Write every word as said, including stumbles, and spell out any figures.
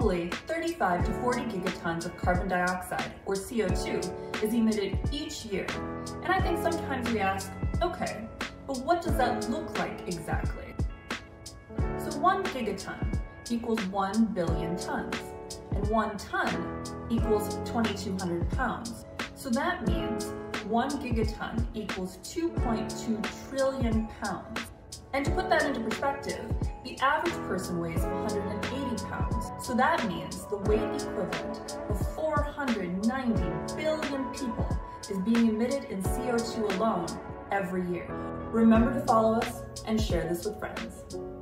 Globally, thirty-five to forty gigatons of carbon dioxide, or C O two, is emitted each year. And I think sometimes we ask, okay, but what does that look like exactly? So one gigaton equals one billion tons, and one ton equals twenty-two hundred pounds. So that means one gigaton equals two point two trillion pounds. And to put that into perspective, the average person weighs one hundred eighty pounds. So that means the weight equivalent of four hundred ninety billion people is being emitted in C O two alone every year. Remember to follow us and share this with friends.